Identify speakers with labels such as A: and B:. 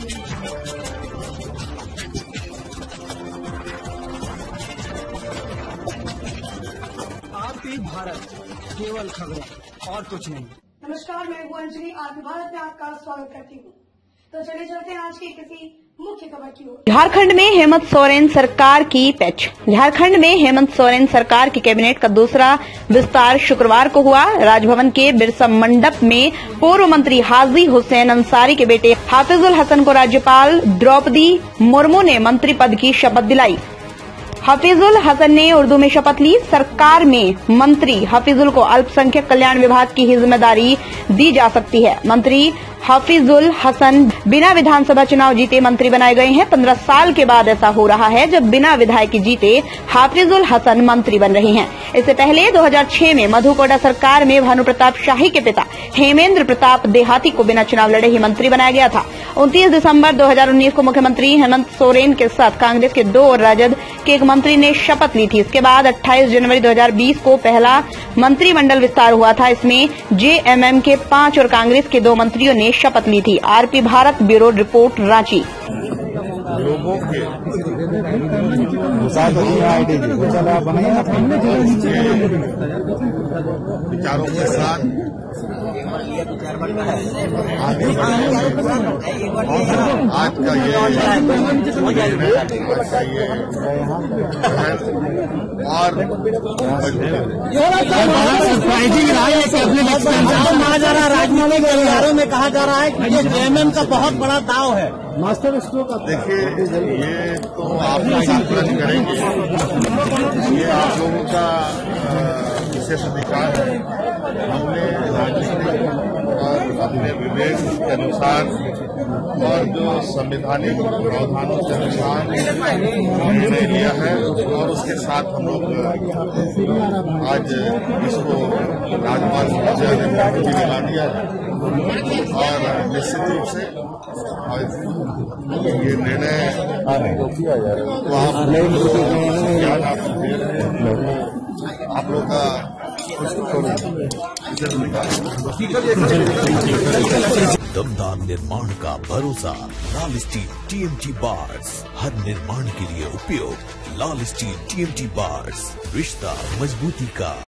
A: RP Bharat, केवल खबरें और कुछ नहीं।
B: नमस्कार, मैं हूँ अंजलि। आरपी भारत में आपका स्वागत करती हूँ। तो चलिए चलते हैं आज की किसी मुख्य खबर की ओर।
C: झारखंड में हेमंत सोरेन सरकार की पिच। झारखंड में हेमंत सोरेन सरकार की कैबिनेट का दूसरा विस्तार शुक्रवार को हुआ। राजभवन के बिरसा मंडप में पूर्व मंत्री हाजी हुसैन अंसारी के बेटे हाफिजुल हसन को राज्यपाल द्रौपदी मुर्मू ने मंत्री पद की शपथ दिलाई। हाफिजुल हसन ने उर्दू में शपथ ली। सरकार में मंत्री हाफिजुल को अल्पसंख्यक कल्याण विभाग की ही जिम्मेदारी दी जा सकती है। मंत्री हाफिजुल हसन बिना विधानसभा चुनाव जीते मंत्री बनाए गए हैं। 15 साल के बाद ऐसा हो रहा है जब बिना विधायक जीते हाफिजुल हसन मंत्री बन रहे हैं। इससे पहले 2006 में मधु कोड़ा सरकार में भानु प्रताप शाही के पिता हेमेंद्र प्रताप देहाती को बिना चुनाव लड़े ही मंत्री बनाया गया था। 29 दिसंबर 2019 को मुख्यमंत्री हेमंत सोरेन के साथ कांग्रेस के 2 और राजद के एक मंत्री ने शपथ ली थी। इसके बाद 28 जनवरी 2020 को पहला मंत्रिमंडल विस्तार हुआ था। इसमें जेएमएम के 5 और कांग्रेस के 2 मंत्रियों ने शपथ ली थी। RP Bharat bureau report, Ranchi.
D: लोगों के विचारों के साथ आगे आज का ये और
A: सरप्राइजिंग रहा है कि अपने माना जा रहा है। राजनीतिक गलियारों में कहा जा रहा है कि ये जेएमएम का बहुत बड़ा दाव है। मास्टर स्ट्रोक का
D: देखिए, ये तो आप आकलन करेंगे, ये आप लोगों का विशेष अधिकार है। हमने राजनीतिक और अपने विवेक के अनुसार और जो संवैधानिक प्रावधानों के अनुसार निर्णय लिया है और उसके साथ हम लोग आज इसको राजपाल महोदय ने प्रगति लगा दिया है। और निश्चित रूप से ये निर्णय तो आप ज्ञान आप दे रहे हैं, आप लोग का
E: दमदार निर्माण का भरोसा लाल स्टील टीएमटी बार्स, हर निर्माण के लिए उपयोग। लाल स्टील टीएमटी बार्स, रिश्ता मजबूती का।